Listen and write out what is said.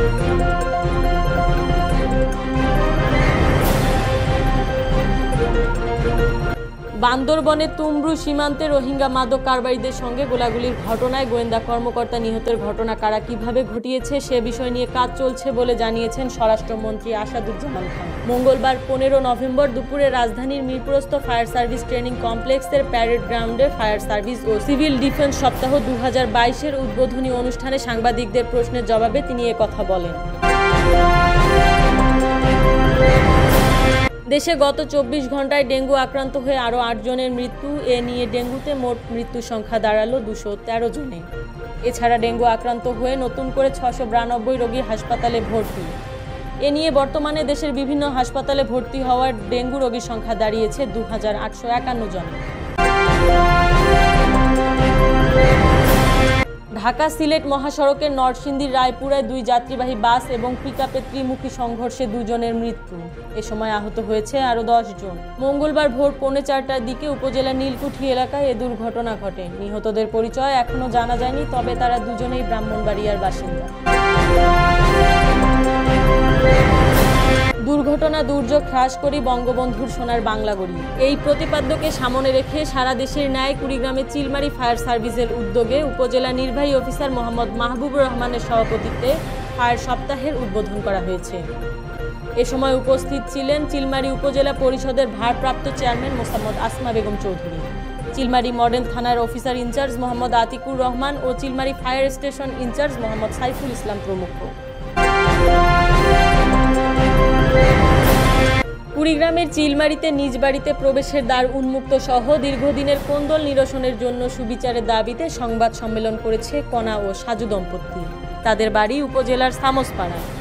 বান্দরবনে তুমরু সীমান্তে রোহিঙ্গা মাদক কারবারিদের সঙ্গে গোলাগুলির ঘটনায় গোয়েন্দা কর্মকর্তা নিহতের ঘটনা কারা কিভাবে ঘটিয়েছে সে বিষয় নিয়ে কাজ চলছে বলে জানিয়েছেন স্বরাষ্ট্রমন্ত্রী আসাদুজ্জামান খান। মঙ্গলবার 15 নভেম্বর দুপুরে রাজধানীর মিরপুরস্থ ফায়ার সার্ভিস ট্রেনিং কমপ্লেক্সের প্যারেড গ্রাউন্ডে ফায়ার সার্ভিস ও সিভিল ডিফেন্স সপ্তাহ 2022-এর উদ্বোধনী অনুষ্ঠানে সাংবাদিকদের প্রশ্নের জবাবে তিনি একথা বলেন। দেশে গত 24 ঘন্টায় ডেঙ্গু আক্রান্ত হয়ে আরও 8 জনের মৃত্যু। এ নিয়ে ডেঙ্গুতে মোট মৃত্যুর সংখ্যা দাঁড়ালো 213 জনে। এছাড়া ডেঙ্গু আক্রান্ত হয়ে নতুন করে 692 রোগী হাসপাতালে ভর্তি। এ নিয়ে বর্তমানে দেশের বিভিন্ন হাসপাতালে ভর্তি হওয়ার ডেঙ্গু রোগীর সংখ্যা দাঁড়িয়েছে 2851 জন। ঢাকা সিলেট মহাসড়কের নরসিংদীর রায়পুরায় 2 যাত্রীবাহী বাস এবং পিকআপের ত্রিমুখী সংঘর্ষে 2 জনের মৃত্যু। এ সময় আহত হয়েছে আরও 10 জন। মঙ্গলবার ভোর 4:45টার দিকে উপজেলার নীলকুঠি এলাকায় এ দুর্ঘটনা ঘটে। নিহতদের পরিচয় এখনও জানা যায়নি, তবে তারা দুজনেই ব্রাহ্মণবাড়িয়ার বাসিন্দা। দুর্ঘটনা দুর্যোগ হ্রাস করি বঙ্গবন্ধুর সোনার বাংলা গড়ি। এই প্রতিপাদ্যকে সামনে রেখে সারা দেশের ন্যায় কুড়িগ্রামে চিলমারি ফায়ার সার্ভিসের উদ্যোগে উপজেলা নির্বাহী অফিসার মোহাম্মদ মাহবুবুর রহমানের সভাপতিত্বে ফায়ার সপ্তাহের উদ্বোধন করা হয়েছে। এ সময় উপস্থিত ছিলেন চিলমারি উপজেলা পরিষদের ভারপ্রাপ্ত চেয়ারম্যান মোসাম্মদ আসমা বেগম চৌধুরী, চিলমারি মডেল থানার অফিসার ইনচার্জ মোহাম্মদ আতিকুর রহমান ও Chilmari fire station in charge Mohammad Saiful Islam প্রমুখ। কুড়িগ্রামের চিলমারিতে নিজ বাড়িতে প্রবেশের দ্বার উন্মুক্ত সহ দীর্ঘদিনের কোন্দল নিরসনের জন্য সুবিচারের দাবিতে সংবাদ সম্মেলন করেছে কণা ও সাজু দম্পতি। তাদের বাড়ি উপজেলার সামসপাড়ায়।